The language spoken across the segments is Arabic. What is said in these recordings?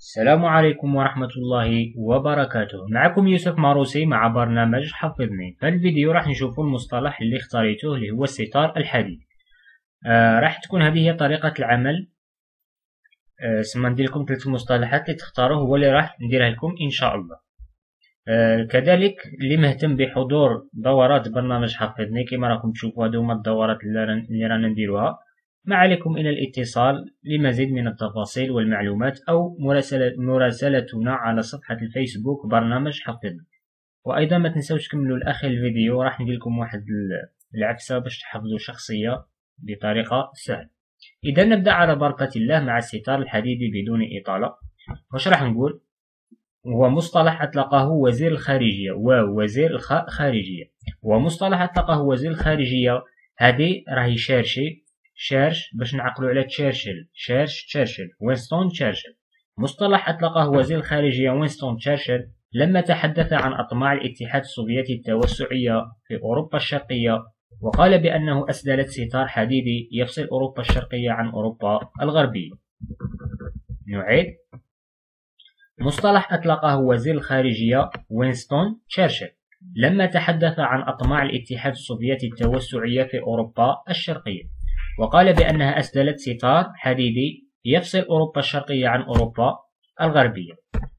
السلام عليكم ورحمة الله وبركاته. معكم يوسف ماروسي مع برنامج حفظني. في الفيديو راح نشوفوا المصطلح اللي اختاريته اللي هو الستار الحديدي. راح تكون هذه هي طريقة العمل. سما ندير لكم 3 مصطلحات اللي تختاروه هو اللي راح نديرها لكم إن شاء الله. كذلك اللي مهتم بحضور دورات برنامج حفظني كما راكم تشوفوا هذو هما الدورات اللي رانا نديروها. ما عليكم إلى الاتصال لمزيد من التفاصيل والمعلومات أو مراسلتنا على صفحة الفيسبوك برنامج حفظني. وأيضا ما تنسوش تكملوا لآخر الفيديو، راح ندير لكم واحد العفسة باش تحفظوا شخصية بطريقة سهلة. إذا نبدأ على بركة الله مع الستار الحديدي بدون إطالة. واش راح نقول؟ هو مصطلح أطلقه وزير الخارجية ووزير الخارجية. ومصطلح أطلقه وزير الخارجية هذه راهي شارش باش نعقلوا على تشرشل وينستون تشرشل. مصطلح أطلقه وزير الخارجية وينستون تشرشل لما تحدث عن أطماع الاتحاد السوفيتي التوسعية في أوروبا الشرقية، وقال بأنه أسدلت ستار حديدي يفصل أوروبا الشرقية عن أوروبا الغربية. نعيد. مصطلح أطلقه وزير الخارجية وينستون تشرشل لما تحدث عن أطماع الاتحاد السوفيتي التوسعية في أوروبا الشرقية، وقال بأنها أسدلت ستار حديدي يفصل أوروبا الشرقية عن أوروبا الغربية.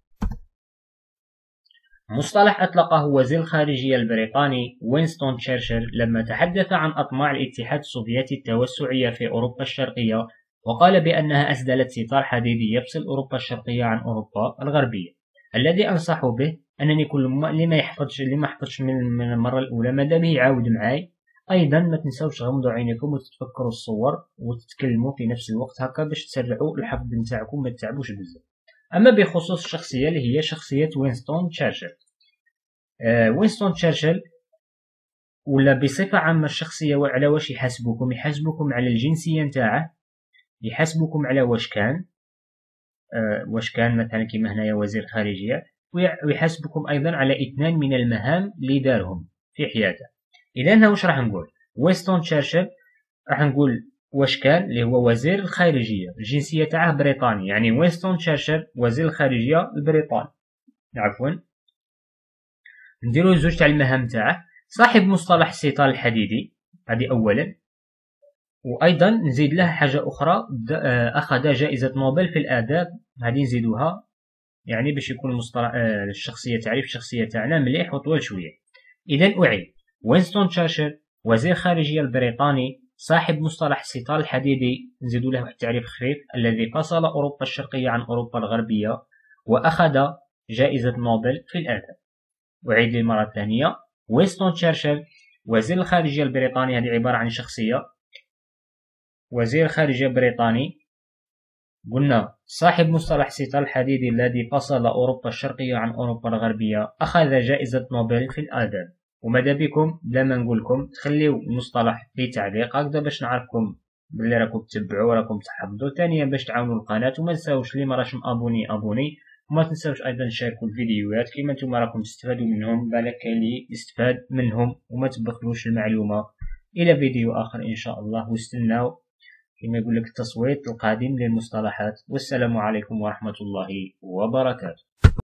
مصطلح أطلقه وزير الخارجية البريطاني وينستون تشرشل لما تحدث عن أطماع الاتحاد السوفيتي التوسعية في أوروبا الشرقية، وقال بأنها أسدلت ستار حديدي يفصل أوروبا الشرقية عن أوروبا الغربية. الذي أنصح به أنني كل اللي ما حفظش من المرة الأولى مادام يعاود معاي. أيضا ما تنسوش تغمضوا عينيكم وتتفكروا الصور وتتكلموا في نفس الوقت هكا باش تسرعوا الحفظ نتاعكم ما تتعبوش بزاف. أما بخصوص الشخصية اللي هي شخصية وينستون تشرشل، وينستون تشرشل ولا بصفة عامة الشخصية على واش يحاسبوكم على الجنسية نتاعه، يحاسبوكم على واش كان مثلا كيما هنايا وزير الخارجية، ويحاسبكم أيضا على 2 من المهام اللي دارهم في حياته. إذا هنا واش راح نقول؟ وينستون تشرشل راح نقول واش كان اللي هو وزير الخارجية، الجنسية تاعه بريطاني، يعني وينستون تشرشل وزير الخارجية البريطاني. عفوا، نديرو زوج تاع المهام تاعه. صاحب مصطلح الستار الحديدي، هذه أولا. وأيضا نزيد له حاجة أخرى، أخذ جائزة نوبل في الآداب، هذه نزيدوها يعني باش يكون المصطلح الشخصية تعريف الشخصية تاعنا مليح وطوال شوية. إذا أعيد: وينستون تشرشل وزير الخارجية البريطاني صاحب مصطلح الستار الحديدي، نزيدو له واحد تعريف خفيف، الذي فصل أوروبا الشرقية عن أوروبا الغربية، وأخذ جائزة نوبل في الآداب. أعيد للمرة الثانية: وينستون تشرشل وزير الخارجية البريطاني، هذه عبارة عن شخصية، وزير الخارجية البريطاني قلنا صاحب مصطلح الستار الحديدي الذي فصل أوروبا الشرقية عن أوروبا الغربية، أخذ جائزة نوبل في الآداب. وماذا بكم لما نقولكم تخليو المصطلح في تعليق هكذا باش نعرفكم بلي راكم تتبعوا وراكم تحفظوا. ثانيا باش تعاونوا القناة، وما تنساوش اللي ما راش ابوني، وما تنساوش ايضا تشاركوا الفيديوهات كيما نتوما راكم تستفادوا منهم، بالك كاين اللي يستفاد منهم، وما تبخلوش المعلومة. الى فيديو اخر ان شاء الله، واستناو كما يقول لك التصويت القادم للمصطلحات. والسلام عليكم ورحمة الله وبركاته.